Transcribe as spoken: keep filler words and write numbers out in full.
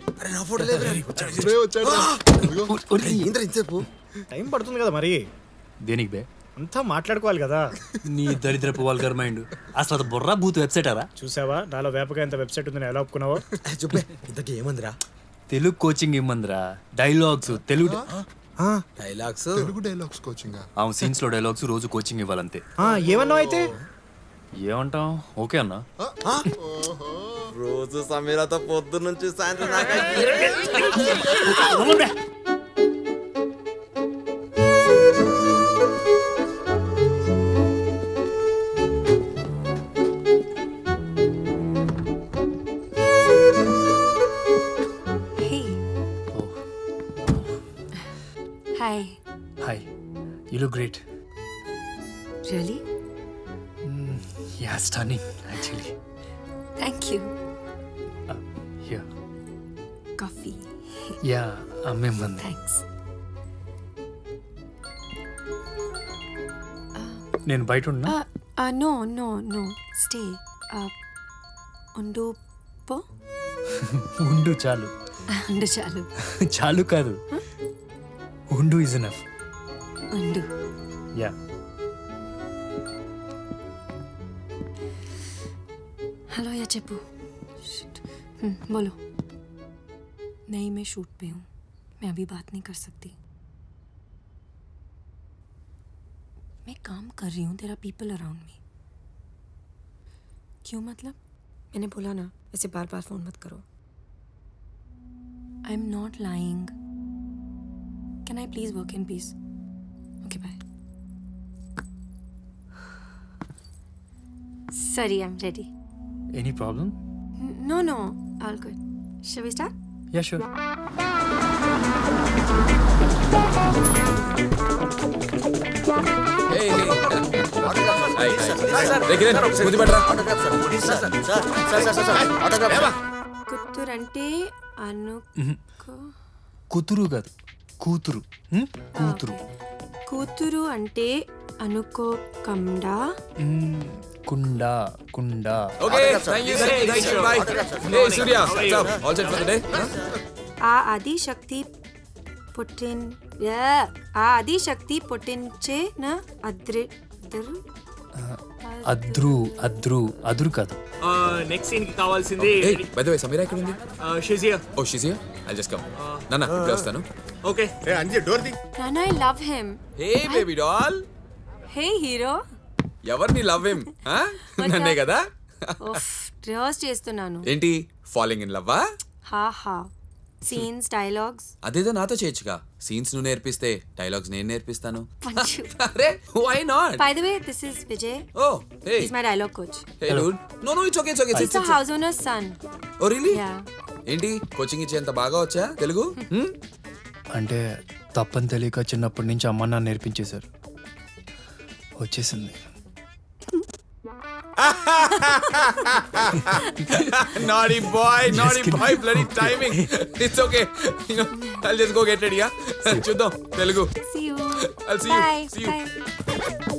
అరే నా ఫోటో లేదు టైం పడుతుంది కదా మరి. దేనికి బే? అంతా మాట్లాడుకోవాలి కదా. నీ దరిద్రపు వాల్గర్ మైండ్. అసలు బుర్రా బూత్ వెబ్సైట్ అరా? చూసావా నాలో వేపగా ఎంత వెబ్సైట్ ఉందని ఎలా ఒప్పుకున్నావో. చెప్పే ఇంతకీ ఏమందిరా? తెలుగు కోచింగ్ ఇమ్మందిరా. Dialogues Telugu dialogues Telugu dialogues coaching. అవును, సీన్స్ లో డైలాగ్స్ రోజు కోచింగ్ ఇవ్వాలంతే. ఏమన్నావు అయితే? ఏమంటాం? ఓకే అన్నా. రోజు సమీరాతో పొద్దు నుంచి సాయంత్రం Hi. Hi. You look great. Really? Mm, yeah, stunning actually. Thank you. Uh, here. Coffee. Yeah, amme mandi. Thanks. నేను బయట ఉన్నా. Uh, uh, no, no, no. Stay. Uh, ఉండు పో. ఉండు చాలు. ఉండు చాలు. చాలు కాదు. ఉండు is enough. ఉండు. Yeah. हेलो या चप्पू. हम्म बोलो. नहीं मैं शूट पे हूँ. मैं अभी बात नहीं कर सकती. मैं काम कर रही हूँ. There are people around me. क्यों मतलब? मैंने बोला ना ऐसे बार बार फोन मत करो. I'm not lying. Can I please work in peace? Okay, bye. Sorry, I'm ready. Any problem? No, no, all good. Shall we start? Yeah, sure. Hey, hey. Hi, hi. Rekhiren, kundi pedra. Sir, sir, sir, sir, sir. Autograph. కుతురంటే అనుకో. కూతురు కాదు, కూతురు. కూతురు. కూతురు అంటే అనుకోకుండా. కుండా, కుండా. Okay, thank you, thank you, bye. Hey, Surya, what's up? All set for the day? ఆ ఆది శక్తి పుట్టిన్ ఆ ఆది శక్తి పుట్టించే నా అద్రి అద్రు అద్రు అదురు కాదు. నెక్స్ట్ సీన్ కి కావాల్సింది. Hey, by the way, Samira ఎక్కడ ఉంది? She's here. Oh, she's here? I'll just come. నాన్న ఇప్పుడే వస్తాను. Okay. Hey, Anji, door di. నాన్న I love him. Hey, baby doll. Hey hero. ఎవరిని లవ్ హిమ్? నన్నే కదా? ఓఫ్ రిహర్స్ చేస్తున్నాను. ఏంటి ఫాలోయింగ్ ఇన్ లవ్? హా హా. సీన్స్ డైలాగ్స్ అదేదో నాతో చేయొచ్చుగా. సీన్స్ నువ్వు నేర్పిస్తే డైలాగ్స్ నేను నేర్పిస్తాను. పంచు. అరే why not? By the way, this is Vijay. Oh, hey. He's my dialogue coach. Hey dude. No no, it's okay, it's okay. He's a house owner's son. Oh really? Yeah. ఏంటి coaching ఇచ్చేంత బాగా వచ్చా తెలుగు? అంటే తప్పని తెలియక చిన్నప్పటి నుంచి అమ్మ నాన్న నేర్పించేశారు. వచ్చేసింది. Naughty boy, naughty boy, bloody timing. It's okay. You know, I'll just go get ready, yeah? చూద్దాం Telugu. See you. I'll see you. Bye. See you. Bye.